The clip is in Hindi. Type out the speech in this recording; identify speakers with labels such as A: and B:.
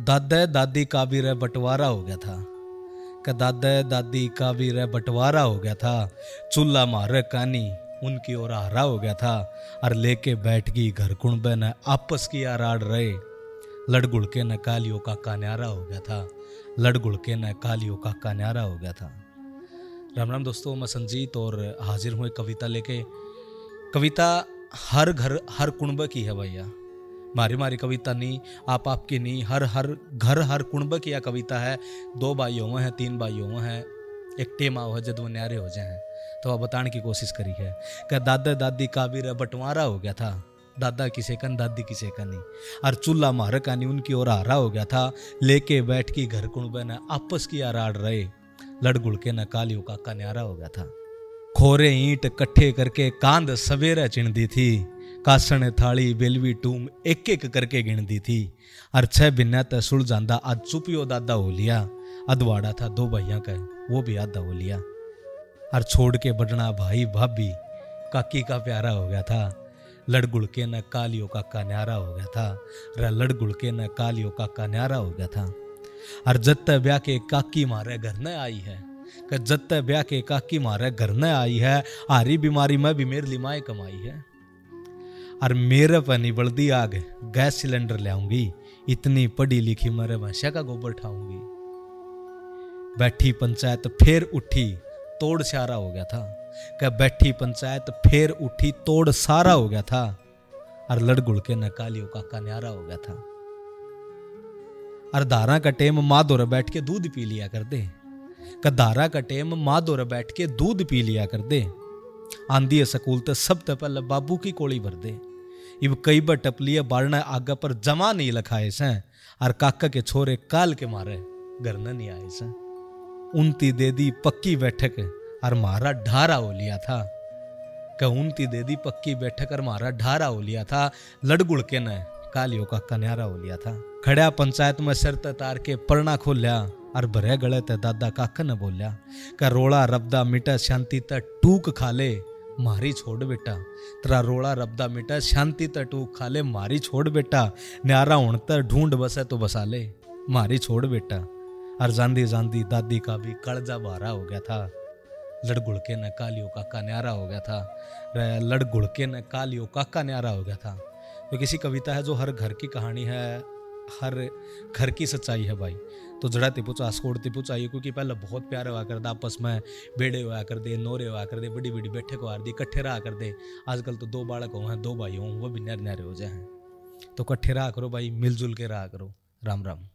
A: दादा दादी का भी रे बंटवारा हो गया था। कि दादा दादी का भी रे बंटवारा हो गया था। चूल्हा मारे कानी उनकी ओर हारा हो गया था। और लेके बैठ गई घर कुणबे ने आपस की आराड़ रहे। लड़ गुड़ के न कालियों का कान्यारा हो गया था। लड़ गुड़ के न कालियों का कान्यारा हो गया था। राम राम दोस्तों, मैं संजीत और हाजिर हूँ एक कविता लेके। कविता हर घर हर कुणबे की है भैया। मारी कविता नहीं, आपकी नहीं, हर घर हर कुणबे की यह कविता है। दो भाइयों में है, तीन भाइयों में है, एक टेमा हो जब वो न्यारे हो जाए तो वह बताने की कोशिश करी है कि दादा दादी का भी बंटवारा हो गया था। दादा किसे कन दादी किसे कन नहीं। और चूल्हा मार कानी उनकी ओर हारा हो गया था। लेके बैठ की घर कुणबे ने आपस की आराड़ रहे। लड़ गुड़ के न कालियों का कन्यारा हो गया था। खोरे ईंट कट्ठे करके कांद सवेरे चिणदी थी। कासण थाली बेलवी टूम एक एक करके गिनती थी। और 6 बिन्ना तय सुल जांदा आज चुपियो दादा हो लिया। अधवाड़ा था 2 भैया का, वो भी आधा हो लिया। और छोड़ के बढ़ना भाई भाभी काकी का प्यारा हो गया था। लड़गुड़ के न कालियों का कान्यारा हो गया था। लड़गुड़ के न कालियों का कान्यारा हो गया था। और जत्त ब्याह के काकी मारे घर न आई है। जत्त ब्याह के काकी मारे घर न आई है। हारी बीमारी में भी मेरे लिमाए कमाई है। और मेरे पर नहीं बल्दी आग गैस सिलेंडर ले आऊंगी। इतनी पढ़ी लिखी मेरे भैंसा का गोबर ठाऊंगी। बैठी पंचायत फिर उठी तोड़ सारा हो गया था। क्या बैठी पंचायत फिर उठी तोड़ सारा हो गया था। और लड़गुड़ के न कालियों का कन्यारा हो गया था। और धारा का टेम माँ दोरे बैठ के दूध पी लिया कर दे। धारा का टेम माँ दोरे बैठ के दूध पी लिया कर दे। आंधी सकूल तो सब तो पहले बाबू की कोड़ी भर दे। इब कई बार टपलिया बारना आगा पर जमा नहीं लखाए से। और काका के छोरे काल के मारे घर न नहीं आए से। उनती दे दी पक्की बैठक और मारा ढारा हो लिया था। उनती दे दी पक्की बैठक और मारा ढारा हो लिया था। लड़गुड़ के न कालियों का कन्यारा हो लिया था। खड़ा पंचायत में सिर तार के परना खोलिया। और भरे गले ते दादा काका ने बोलिया का रोड़ा रबदा मिटा शांति त टूक खा ले मारी छोड़ बेटा। तेरा रोड़ा रबदा मिटा शांति त टूक खा ले मारी छोड़ बेटा। न्यारा हुण त ढूंढ बसे तो बसा ले मारी छोड़ बेटा। और जांदी जांदी दादी का भी कलजा बारा हो गया था। लड़गुड़ के न कालियों का कन्यारा हो गया था। लड़गुड़ के न कालियों का कन्यारा हो गया था। तो किसी कविता है जो हर घर की कहानी है, हर घर की सच्चाई है भाई। तो जड़ाती पूछा आसकोड़ती पूछा, क्योंकि पहले बहुत प्यारे हुआ कर दे, आपस में बेड़े हुआ कर दे, नोरे हुआ कर दे, बड़ी बड़ी बैठक हुआ दी, कट्ठे रहा कर दे। आजकल तो 2 बालक हो हैं, 2 भाई हों, वो भी न्यारे न्यारे हो जाए। तो कट्ठे रहा करो भाई, मिलजुल के रहा करो। राम राम।